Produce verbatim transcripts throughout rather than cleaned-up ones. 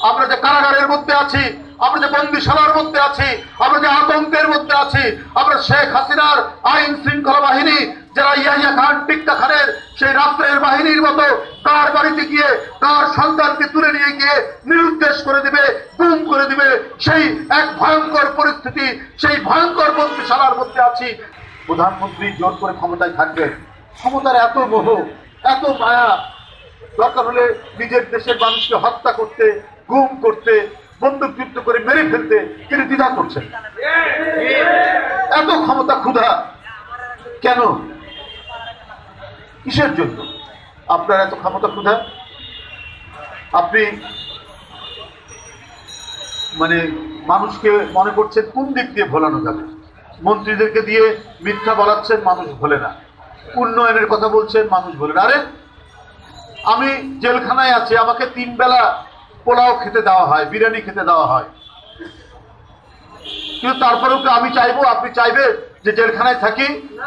আমরা যে কারাগারের মধ্যে আছি, আমরা যে বন্দিশালার মধ্যে আছি, আমরা যে আতঙ্কের মধ্যে আছি, আমরা শেখ হাসিনার আইন শৃঙ্খলা বাহিনী যারা ইয়াহিয়া খান টিক্কা খানের সেই রাত্রের বাহিনীর মতো কার বাড়িতে গিয়ে কার সন্তানকে তুলে নিয়ে গিয়ে নিরুদ্দেশ করে দিবে, গুম করে দিবে, সেই এক ভয়ঙ্কর পরিস্থিতি, সেই ভয়ঙ্কর বন্দিশালার মধ্যে আছি। প্রধানমন্ত্রী জোর করে ক্ষমতায় থাকবে, ক্ষমতার এত মোহ, এত মায়া, দরকার হলে নিজের দেশের মানুষকে হত্যা করতে, গুম করতে, বন্দুকযুদ্ধ করে মেরে ফেলতে তিনি দ্বিধা করছেন। এত ক্ষমতা ক্ষুধা কেন? কিসের জন্য আপনার এত ক্ষমতা ক্ষুধা? আপনি মানে মানুষকে মনে করছেন কোন দিক দিয়ে ভোলানো যাবে? মন্ত্রীদেরকে দিয়ে মিথ্যা বলাচ্ছেন, মানুষ ভোলে না। উন্নয়নের কথা বলছেন, মানুষ ভোলে না। আরে আমি জেলখানায় আছি, আমাকে তিন বেলা পোলাও খেতে দেওয়া হয়, বিরিয়ানি খেতে দেওয়া হয়, কিন্তু তারপরেও কি আমি চাইবো, আপনি চাইবেন যে জেলখানায় থাকি?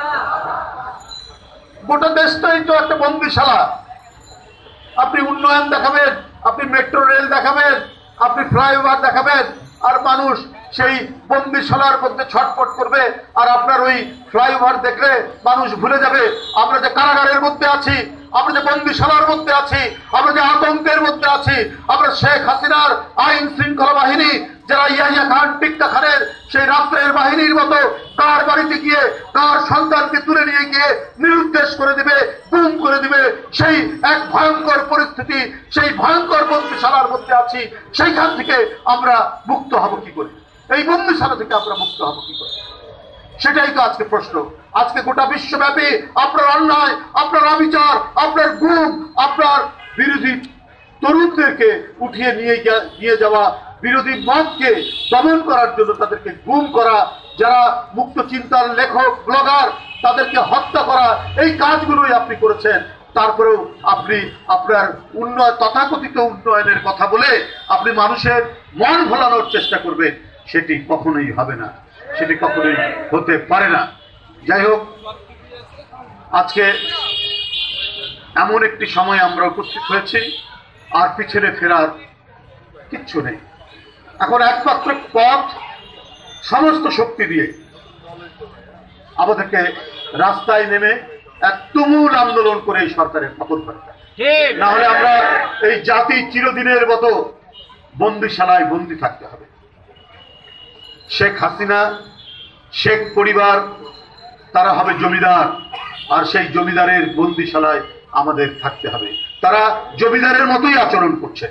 গোটা দেশটাই তো একটা বন্দিশালা। আপনি উন্নয়ন দেখাবেন, আপনি মেট্রো রেল দেখাবেন, আপনি ফ্লাইওভার দেখাবেন, আর মানুষ সেই বন্দিশালার মধ্যে ছটফট করবে। আর আপনার ওই ফ্লাইওভার দেখলে মানুষ ভুলে যাবে আমরা যে কারাগারের মধ্যে আছি, আমরা যে বন্দিশালার মধ্যে আছি, আমরা যে আতঙ্কের মধ্যে আছি, আমরা শেখ হাসিনার আইন শৃঙ্খলা বাহিনী যারা ইয়াহিয়া খান টিক্কা খানের সেই রাত্রের বাহিনীর মতো কার বাড়িতে গিয়ে কার সন্তানকে তুলে নিয়ে গিয়ে নিরুদ্দেশ করে দিবে, গুম করে দিবে, সেই এক ভয়ঙ্কর পরিস্থিতি, সেই ভয়ঙ্কর বন্দিশালার মধ্যে আছি। সেইখান থেকে আমরা মুক্ত হব কি করে? এই বন্দিশালা থেকে আমরা মুক্ত হব কি করে? সেটাই তো আজকে প্রশ্ন। আজকে গোটা বিশ্বব্যাপী আপনার অন্যায়, আপনার অবিচার, আপনার গুম, আপনার বিরোধী তরুণদেরকে উঠিয়ে নিয়ে নিয়ে যাওয়া, বিরোধী মতকে দমন করার জন্য তাদেরকে গুম করা, যারা মুক্ত চিন্তার লেখক, ব্লগার, তাদেরকে হত্যা করা, এই কাজগুলোই আপনি করেছেন। তারপরেও আপনি আপনার উন্নয়ন, তথাকথিত উন্নয়নের কথা বলে আপনি মানুষের মন ভোলানোর চেষ্টা করবেন, সেটি কখনোই হবে না, সেটি কখনোই হতে পারে না। যাই হোক, আজকে এমন একটি সময় আমরা উপস্থিত হয়েছি, আর পিছনে ফেরার কিচ্ছু নেই। এখন একমাত্র পথ সমস্ত শক্তি দিয়ে আমাদেরকে রাস্তায় নেমে এক তুমুল আন্দোলন করে এই সরকারের পতন করতে, না হলে আমরা এই জাতি চিরদিনের মতো বন্দিশালায় বন্দী থাকতে হবে। শেখ হাসিনা, শেখ পরিবার, তারা হবে জমিদার, আর সেই জমিদারের বন্দিশালায় আমাদের থাকতে হবে। তারা জমিদারের মতোই আচরণ করছে।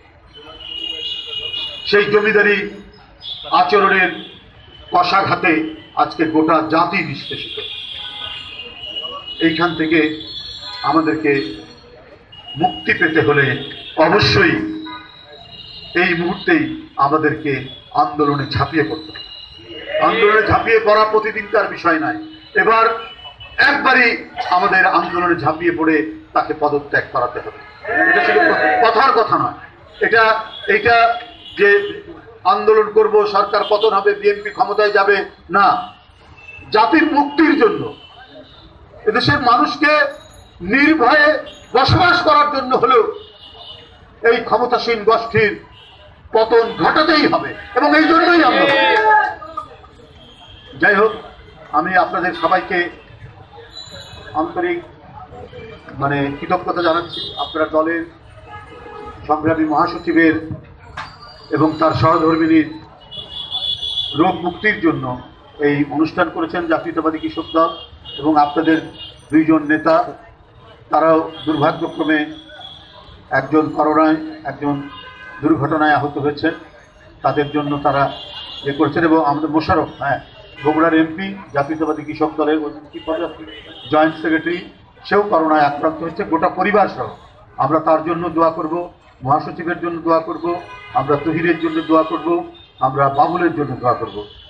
সেই জমিদারি আচরণের কষাঘাতে আজকে গোটা জাতি নিষ্পেষিত। এইখান থেকে আমাদেরকে মুক্তি পেতে হলে অবশ্যই এই মুহূর্তেই আমাদেরকে আন্দোলনে ঝাঁপিয়ে পড়তে হবে। আন্দোলনে ঝাঁপিয়ে পড়া প্রতিদিন তার বিষয় নয়, এবার একবারই আমাদের আন্দোলনে ঝাঁপিয়ে পড়ে তাকে পদত্যাগ করাতে হবে। এটা শুধু কথার কথা নয়, এটা এটা যে আন্দোলন করব, সরকার পতন হবে, বিএনপি ক্ষমতায় যাবে, না। জাতির মুক্তির জন্য, এদেশের মানুষকে নির্ভয়ে বসবাস করার জন্য হলেও এই ক্ষমতাসীন গোষ্ঠীর পতন ঘটাতেই হবে, এবং এই জন্যই আমরা। যাই হোক, আমি আপনাদের সবাইকে আন্তরিক মানে কৃতজ্ঞতা জানাচ্ছি। আপনারা দলের সংগ্রামী মহাসচিবের এবং তার সহধর্মিনীর রোগ মুক্তির জন্য এই অনুষ্ঠান করেছেন জাতীয়তাবাদী কৃষক দল, এবং আপনাদের দুইজন নেতা, তারাও দুর্ভাগ্যক্রমে একজন করোনায়, একজন দুর্ঘটনায় আহত হয়েছেন, তাদের জন্য তারা এ করেছেন। এবং আমাদের মোশারফ, হ্যাঁ, বগুড়ার এমপি, জাতীয়তাবাদী কৃষক দলের জয়েন্ট সেক্রেটারি, সেও করোনায় আক্রান্ত হয়েছে, গোটা পরিবার সহ। আমরা তার জন্য দোয়া করব, মহাসচিবের জন্য দোয়া করব, আমরা তহিরের জন্য দোয়া করব, আমরা বাবুলের জন্য দোয়া করব।